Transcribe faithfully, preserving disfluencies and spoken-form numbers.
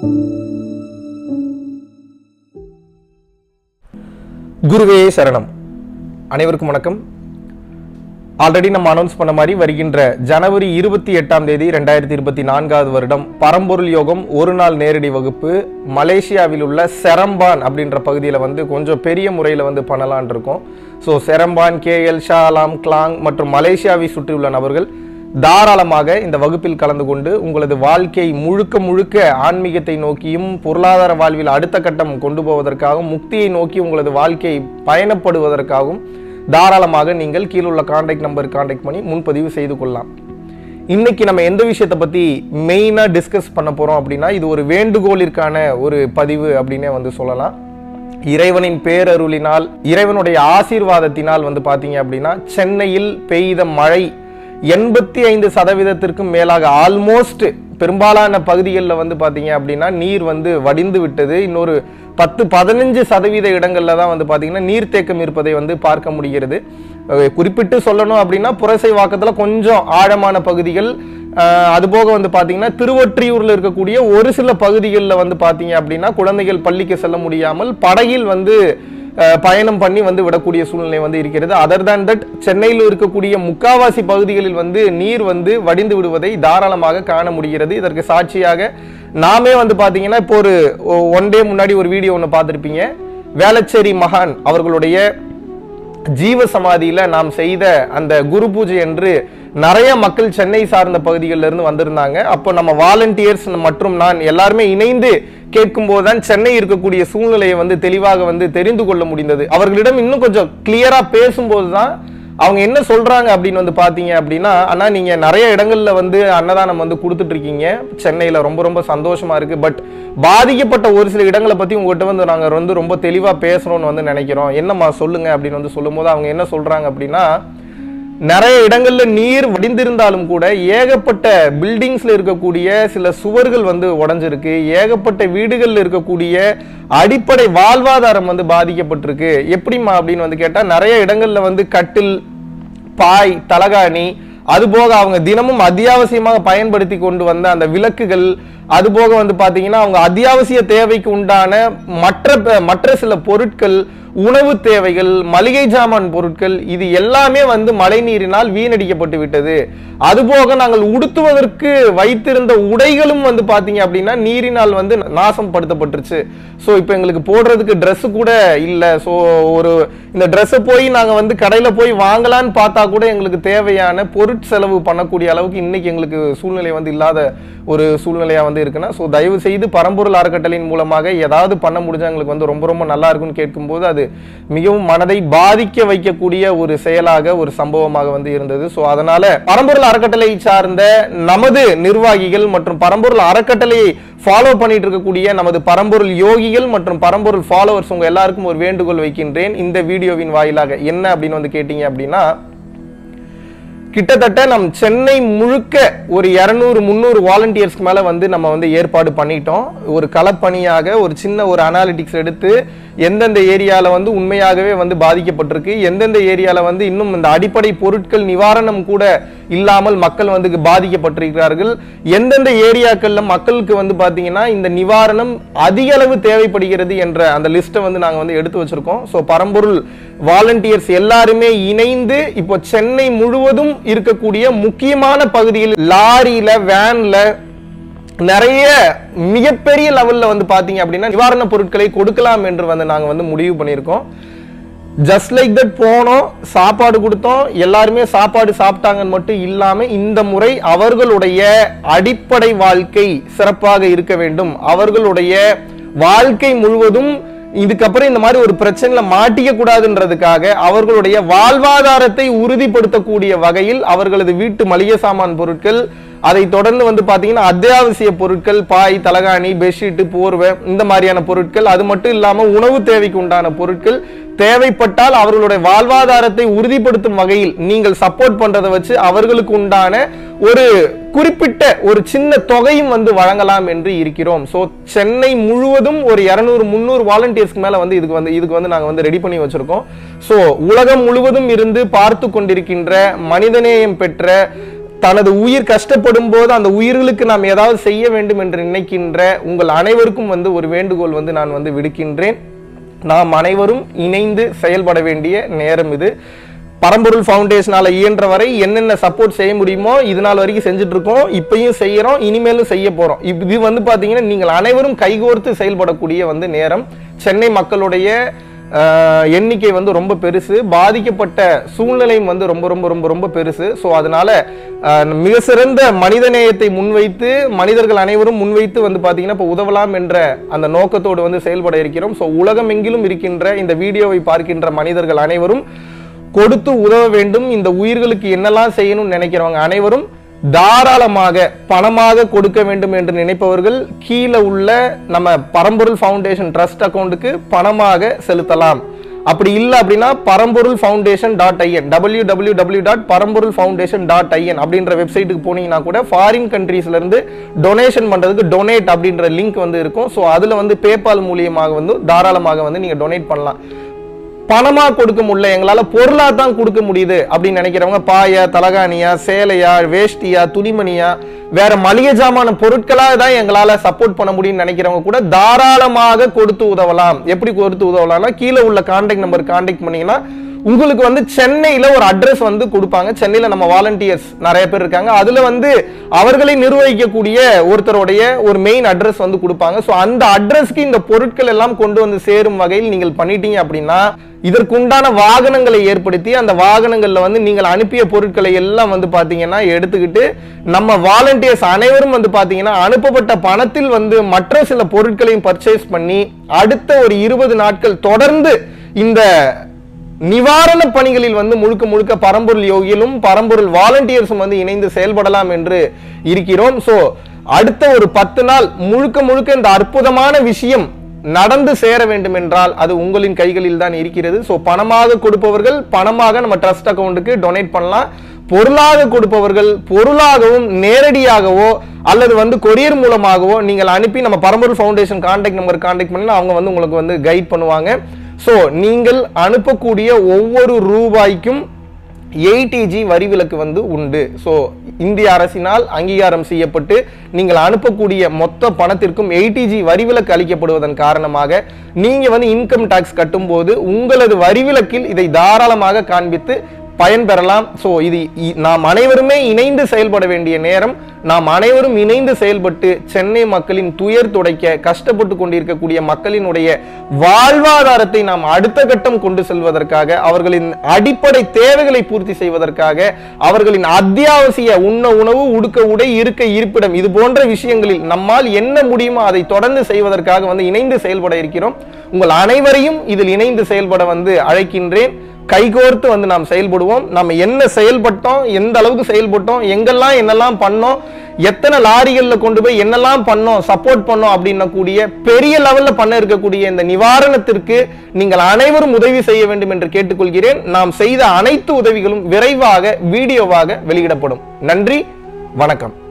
குருவே சரணம். அனைவருக்கும் வணக்கம். ஆல்ரெடி நம்ம அனௌன்ஸ் பண்ண மாதிரி வருகின்ற ஜனவரி இருபத்தி எட்டாம் தேதி ரெண்டாயிரத்தி இருபத்தி நான்காவது வருடம் பரம்பொருள் யோகம் ஒரு நாள் நேரடி வகுப்பு மலேசியாவில் உள்ள செரம்பான் அப்படின்ற பகுதியில் வந்து கொஞ்சம் பெரிய முறையில் வந்து பண்ணலான் இருக்கோம். So Seremban, KL, Shah Alam, Klang மற்றும் மலேசியாவை சுற்றியுள்ள நபர்கள் தாராளமாக இந்த வகுப்பில் கலந்து கொண்டு உங்களது வாழ்க்கை முழுக்க முழுக்க ஆன்மீகத்தை நோக்கியும் பொருளாதார வாழ்வில் அடுத்த கட்டம் கொண்டு போவதற்காகவும் முக்தியை நோக்கி உங்களது வாழ்க்கை பயணப்படுவதற்காகவும் தாராளமாக நீங்கள் கீழுள்ள கான்டாக்ட் நம்பர் கான்டாக்ட் பண்ணி முன்பதிவு செய்து கொள்ளலாம். இன்னைக்கு நம்ம எந்த விஷயத்தை பற்றி மெயினாக டிஸ்கஸ் பண்ண போகிறோம் அப்படின்னா, இது ஒரு வேண்டுகோளிற்கான ஒரு பதிவு அப்படின்னே வந்து சொல்லலாம். இறைவனின் பேரருளினால், இறைவனுடைய ஆசீர்வாதத்தினால் வந்து பார்த்தீங்க அப்படின்னா சென்னையில் பெய்த மழை எண்பத்தி ஐந்து சதவீதத்திற்கும் மேலாக ஆல்மோஸ்ட் பெரும்பாலான பகுதிகளில் வந்து பார்த்தீங்க அப்படின்னா நீர் வந்து வடிந்து விட்டது. இன்னொரு பத்து பதினஞ்சு சதவீத இடங்கள்ல தான் வந்து பார்த்தீங்கன்னா நீர்த்தேக்கம் இருப்பதை வந்து பார்க்க முடிகிறது. குறிப்பிட்டு சொல்லணும் அப்படின்னா புரசை வாக்கத்தில் கொஞ்சம் ஆழமான பகுதிகள், அதுபோக வந்து பார்த்தீங்கன்னா திருவொற்றியூரில் இருக்கக்கூடிய ஒரு சில பகுதிகளில் வந்து பார்த்தீங்க அப்படின்னா குழந்தைகள் பள்ளிக்கு செல்ல முடியாமல் படகில் வந்து பயணம் பண்ணி வந்து விடக்கூடிய சூழ்நிலை வந்து இருக்கிறது. அதர் தேன் தட் சென்னையில் இருக்கக்கூடிய முக்காவாசி பகுதிகளில் வந்து நீர் வந்து வடிந்து விடுவதை தாராளமாக காண முடிகிறது. இதற்கு சாட்சியாக நாமே வந்து பார்த்தீங்கன்னா இப்போ ஒரு ஒன் டே முன்னாடி ஒரு வீடியோ ஒன்று பார்த்துருப்பீங்க. வேளச்சேரி மகான் அவர்களுடைய ஜீவ சமாதியில நாம் செய்த அந்த குரு பூஜை என்று நிறைய மக்கள் சென்னை சார்ந்த பகுதிகளில் இருந்து வந்திருந்தாங்க. அப்போ நம்ம வாலண்டியர்ஸ் மற்றும் நான் எல்லாருமே இணைந்து கேட்கும் போதுதான் சென்னை இருக்கக்கூடிய சூழ்நிலையை வந்து தெளிவாக வந்து தெரிந்து கொள்ள முடிந்தது. அவர்களிடம் இன்னும் கொஞ்சம் கிளியரா பேசும்போதுதான் அவங்க என்ன சொல்றாங்க அப்படின்னு வந்து பாத்தீங்க அப்படின்னா, ஆனா நீங்க நிறைய இடங்கள்ல வந்து அன்னதானம் வந்து கொடுத்துட்டு இருக்கீங்க சென்னையில, ரொம்ப ரொம்ப சந்தோஷமா இருக்கு. பட் பாதிக்கப்பட்ட ஒரு சில இடங்களை பத்தி உங்ககிட்ட வந்து நாங்க வந்து ரொம்ப தெளிவா பேசுறோம்னு வந்து நினைக்கிறோம், என்னம்மா சொல்லுங்க அப்படின்னு வந்து சொல்லும் போது அவங்க என்ன சொல்றாங்க அப்படின்னா, நிறைய இடங்கள்ல நீர் வடிந்திருந்தாலும் கூட ஏகப்பட்ட பில்டிங்ஸ்ல இருக்கக்கூடிய சில சுவர்கள் வந்து உடைஞ்சிருக்கு, ஏகப்பட்ட வீடுகள்ல இருக்கக்கூடிய அடிப்படை வாழ்வாதாரம் வந்து பாதிக்கப்பட்டிருக்கு. எப்படிமா அப்படின்னு வந்து கேட்டா, நிறைய இடங்கள்ல வந்து கட்டில், பாய், தலகாணி, அதுபோக அவங்க தினமும் அத்தியாவசியமாக பயன்படுத்தி கொண்டு வந்த அந்த விளக்குகள், அதுபோக வந்து பாத்தீங்கன்னா அவங்க அத்தியாவசிய தேவைக்கு உண்டான மற்ற மற்ற சில பொருட்கள், உணவு தேவைகள், மளிகை ஜாமான் பொருட்கள், இது எல்லாமே வந்து மழை நீரினால் வீணடிக்கப்பட்டு விட்டது. அதுபோக நாங்கள் உடுத்துவதற்கு வைத்திருந்த உடைகளும் வந்து பாத்தீங்க அப்படின்னா நீரினால் வந்து நாசம் படுத்தப்பட்டுருச்சு. ஸோ இப்போ எங்களுக்கு போடுறதுக்கு ட்ரெஸ் கூட இல்லை. ஸோ ஒரு இந்த ட்ரெஸ்ஸை போய் நாங்கள் வந்து கடையில் போய் வாங்கலான்னு பார்த்தா கூட எங்களுக்கு தேவையான பொருட்செலவு பண்ணக்கூடிய அளவுக்கு இன்னைக்கு எங்களுக்கு சூழ்நிலை வந்து இல்லாத ஒரு சூழ்நிலையாக வந்து இருக்குன்னா, ஸோ தயவு செய்து பரம்பொருள் அறக்கட்டளையின் மூலமாக ஏதாவது பண்ண முடிஞ்சா எங்களுக்கு வந்து ரொம்ப ரொம்ப நல்லா இருக்குன்னு கேட்கும்போது அது மிகவும் மனதை பாதிக்க வைக்கக்கூடிய ஒரு செயலாக, ஒரு சம்பவமாக வந்து இருந்தது. ஸோ அதனால பரம்பொருள் அறக்கட்டளை சார்ந்த நமது நிர்வாகிகள் மற்றும் பரம்பொருள் அறக்கட்டளையை ஃபாலோ பண்ணிட்டு இருக்கக்கூடிய நமது பரம்பொருள் யோகிகள் மற்றும் பரம்பொருள் ஃபாலோவர்ஸ் உங்க எல்லாருக்கும் ஒரு வேண்டுகோள் வைக்கின்றேன் இந்த வீடியோவின் வாயிலாக. என்ன அப்படின்னு வந்து கேட்டீங்க அப்படின்னா, கிட்டத்தட்ட நம் சென்னை முழுக்க ஒரு இருநூறு முந்நூறு வாலண்டியர்ஸ்க்கு மேல வந்து நம்ம வந்து ஏற்பாடு பண்ணிட்டோம். ஒரு களப்பணியாக ஒரு சின்ன ஒரு அனாலிட்டிக்ஸ் எடுத்து எந்தெந்த ஏரியால வந்து உண்மையாகவே வந்து பாதிக்கப்பட்டிருக்கு, எந்தெந்த ஏரியால வந்து இன்னும் இந்த அடிப்படை பொருட்கள் நிவாரணம் கூட இல்லாமல் மக்கள் வந்து பாதிக்கப்பட்டிருக்கிறார்கள், எந்தெந்த ஏரியாக்கள்ல மக்களுக்கு வந்து பாத்தீங்கன்னா இந்த நிவாரணம் அதிக அளவு தேவைப்படுகிறது என்ற அந்த லிஸ்ட்டை வந்து நாங்க வந்து எடுத்து வச்சிருக்கோம். ஸோ பரம்பொருள் வாலண்டியர்ஸ் எல்லாருமே இணைந்து இப்போ சென்னை முழுவதும் இருக்கக்கூடிய முக்கியமான பகுதியில் லாரியில, வேன்ல, நிறைய மிகப்பெரிய லெவல்ல வந்து பாத்தீங்க அப்படின்னா நிவாரண பொருட்களை கொடுக்கலாம் என்று வந்து நாங்க வந்து முடிவு பண்ணியிருக்கோம். ஜஸ்ட் லைக் தட் போனோம், சாப்பாடு கொடுத்தோம், எல்லாருமே சாப்பாடு சாப்பிட்டாங்கன்னு மட்டும் இல்லாம இந்த முறை அவர்களுடைய அடிப்படை வாழ்க்கை சிறப்பாக இருக்க வேண்டும், அவர்களுடைய வாழ்க்கை முழுவதும் இதுக்கப்புறம் இந்த மாதிரி ஒரு பிரச்சனைல மாட்டிக்க கூடாதுன்றதுக்காக அவர்களுடைய வாழ்வாதாரத்தை உறுதிப்படுத்தக்கூடிய வகையில் அவர்களது வீட்டு மளிகை சாமான் பொருட்கள், அதை தொடர்ந்து வந்து பாத்தீங்கன்னா அத்தியாவசிய பொருட்கள், பாய், தலகாணி, பெட்ஷீட், போர்வை, இந்த மாதிரியான பொருட்கள், அது மட்டும் இல்லாம உணவு தேவைக்கு உண்டான பொருட்கள் தேவைப்பட்டால் அவர்களுடைய வாழ்வாதாரத்தை உறுதிப்படுத்தும் வகையில் நீங்கள் சப்போர்ட் பண்றதை வச்சு அவர்களுக்கு உண்டான ஒரு குறிப்பிட்ட ஒரு சின்ன தொகையும் வந்து வழங்கலாம் என்று இருக்கிறோம். சோ சென்னை முழுவதும் ஒரு இருநூறு முந்நூறு வாலண்டியர்ஸ்க்கு மேல வந்து இதுக்கு வந்து இதுக்கு வந்து நாங்க வந்து ரெடி பண்ணி வச்சிருக்கோம். சோ உலகம் முழுவதும் இருந்து பார்த்து கொண்டிருக்கின்ற மனிதநேயம் பெற்ற தனது உயிர் கஷ்டப்படும் போது அந்த உயிர்களுக்கு நாம் ஏதாவது செய்ய வேண்டும் என்று நினைக்கின்ற உங்கள் அனைவருக்கும் வந்து ஒரு வேண்டுகோள் வந்து நான் வந்து விடுக்கின்றேன். நாம் அனைவரும் இணைந்து செயல்பட வேண்டிய நேரம் இது. பரம்பொருள் ஃபவுண்டேஷனால இயன்ற வரை என்னென்ன சப்போர்ட் செய்ய முடியுமோ இது நாள் வரைக்கும் செஞ்சுட்டு இருக்கோம், இப்பயும் செய்யறோம், இனிமேலும் செய்ய போறோம். இது வந்து பாத்தீங்கன்னா நீங்கள் அனைவரும் கைகோர்த்து செயல்படக்கூடிய வந்து நேரம். சென்னை மக்களுடைய எண்ணிக்கை வந்து ரொம்ப பெருசு, பாதிக்கப்பட்ட சூழ்நிலையும் வந்து ரொம்ப ரொம்ப ரொம்ப ரொம்ப பெருசு. ஸோ அதனால மிக சிறந்த மனிதநேயத்தை முன்வைத்து மனிதர்கள் அனைவரும் முன்வைத்து வந்து பார்த்தீங்கன்னா இப்போ உதவலாம் என்ற அந்த நோக்கத்தோடு வந்து செயல்பட இருக்கிறோம். ஸோ உலகம் எங்கிலும் இருக்கின்ற இந்த வீடியோவை பார்க்கின்ற மனிதர்கள் அனைவரும் கொடுத்து உதவ வேண்டும். இந்த உயிர்களுக்கு என்னெல்லாம் செய்யணும்னு நினைக்கிறவங்க அனைவரும் தாராளமாக பணமாக கொடுக்க வேண்டும் என்று நினைப்பவர்கள் கீழே உள்ள நம்ம பரம்பொருள் ஃபவுண்டேஷன் ட்ரஸ்ட் அக்கௌண்ட்டுக்கு பணமாக செலுத்தலாம். அப்படி இல்லை அப்படின்னா Paramporul foundation dot IN W W W dot Paramporul foundation dot IN அப்படின்ற வெப்சைட்டுக்கு போனீங்கன்னா கூட ஃபாரின் கண்ட்ரீஸ்ல இருந்து டொனேஷன் பண்றதுக்கு டொனேட் அப்படின்ற லிங்க் வந்து இருக்கும். ஸோ அதுல வந்து பேபால் மூலியமாக வந்து தாராளமாக வந்து நீங்க டொனேட் பண்ணலாம். பணமா கொடுக்க முடியல, எங்களால பொருளா தான் கொடுக்க முடியுது அப்படின்னு நினைக்கிறவங்க பாயா, தலகாணியா, சேலையா, வேஷ்டியா, துணிமணியா, வேற மளிகை ஜாமான பொருட்களா தான் எங்களால சப்போர்ட் பண்ண முடியும்னு நினைக்கிறவங்க கூட தாராளமாக கொடுத்து உதவலாம். எப்படி கொடுத்து உதவலாம்னா கீழே உள்ள கான்டாக்ட் நம்பர் கான்டாக்ட் பண்ணீங்கன்னா உங்களுக்கு வந்து சென்னையில ஒரு அட்ரஸ் வந்து கொடுப்பாங்க. சென்னையில நம்ம வாலண்டியர்ஸ் நிறைய பேர் இருக்காங்க, அதுல வந்து அவர்களை நிர்வகிக்கக்கூடிய ஒருத்தருடைய ஒரு மெயின் அட்ரஸ் வந்து கொடுப்பாங்க. ஸோ அந்த அட்ரஸ்க்கு இந்த பொருட்கள் எல்லாம் கொண்டு வந்து சேரும் வகையில் நீங்கள் பண்ணிட்டீங்க அப்படின்னா இதற்குண்டான வாகனங்களை ஏற்படுத்தி அந்த வாகனங்கள்ல வந்து நீங்கள் அனுப்பிய பொருட்களை எல்லாம் வந்து பாத்தீங்கன்னா எடுத்துக்கிட்டு நம்ம வாலண்டியர்ஸ் அனைவரும் வந்து பாத்தீங்கன்னா அனுப்பப்பட்ட பணத்தில் வந்து மற்ற சில பொருட்களையும் பர்ச்சேஸ் பண்ணி அடுத்த ஒரு இருபது நாட்கள் தொடர்ந்து இந்த நிவாரண பணிகளில் வந்து முழுக்க முழுக்க பரம்பொருள் யோகியிலும் பரம்பொருள் வாலண்டியர்ஸும் வந்து இணைந்து செயல்படலாம் என்று இருக்கிறோம். சோ அடுத்த ஒரு பத்து நாள் முழுக்க முழுக்க இந்த அற்புதமான விஷயம் நடந்து சேர வேண்டும் என்றால் அது உங்களின் கைகளில் தான் இருக்கிறது. சோ பணமாக கொடுப்பவர்கள் பணமாக நம்ம ட்ரஸ்ட் அக்கௌண்ட்டுக்கு டொனேட் பண்ணலாம். பொருளாக கொடுப்பவர்கள் பொருளாகவும் நேரடியாகவோ அல்லது வந்து கொரியர் மூலமாகவோ நீங்கள் அனுப்பி நம்ம பரம்பொருள் ஃபவுண்டேஷன் கான்டாக்ட் நம்பர் கான்டாக்ட் பண்ணி அவங்க வந்து உங்களுக்கு வந்து கைட் பண்ணுவாங்க. சோ நீங்கள் அனுப்பக்கூடிய ஒவ்வொரு ரூபாய்க்கும் எயிட்டிஜி வரி விலக்கு வந்து உண்டு. ஸோ இந்திய அரசினால் அங்கீகாரம் செய்யப்பட்டு நீங்கள் அனுப்பக்கூடிய மொத்த பணத்திற்கும் எயிட்டிஜி வரி விலக்கு அளிக்கப்படுவதன் காரணமாக நீங்க வந்து இன்கம் டாக்ஸ் கட்டும் போது உங்களது வரி விலக்கில் இதை தாராளமாக காண்பித்து பயன்பெறலாம். ஸோ இது நாம் அனைவருமே இணைந்து செயல்பட வேண்டிய நேரம். நாம் அனைவரும் இணைந்து செயல்பட்டு சென்னை மக்களின் துயர் துடைக்க கஷ்டப்பட்டு கொண்டிருக்கக்கூடிய மக்களினுடைய வாழ்வாதாரத்தை நாம் அடுத்த கட்டம் கொண்டு செல்வதற்காக அவர்களின் அடிப்படை தேவைகளை பூர்த்தி செய்வதற்காக அவர்களின் அத்தியாவசிய உண்ண உணவு உடுக்க உடை இருக்க இருப்பிடம் இது போன்ற விஷயங்களில் நம்மால் என்ன முடியுமோ அதை தொடர்ந்து செய்வதற்காக வந்து இணைந்து செயல்பட இருக்கிறோம். உங்கள் அனைவரையும் இதில் இணைந்து செயல்பட வந்து அழைக்கின்றேன். கைகோர்த்து வந்து நாம் செயல்படுவோம். நம்ம என்ன செயல்பட்டோம், எந்த அளவுக்கு செயல்பட்டோம், எங்கெல்லாம் என்னெல்லாம் பண்ணோம், எத்தனை லாரிகள்ல கொண்டு போய் என்னெல்லாம் பண்ணோம், சப்போர்ட் பண்ணோம் அப்படின்ன கூடிய பெரிய லெவல்ல பண்ண இருக்கக்கூடிய இந்த நிவாரணத்திற்கு நீங்கள் அனைவரும் உதவி செய்ய வேண்டும் என்று கேட்டுக்கொள்கிறேன். நாம் செய்த அனைத்து உதவிகளும் விரைவாக வீடியோவாக வெளியிடப்படும். நன்றி, வணக்கம்.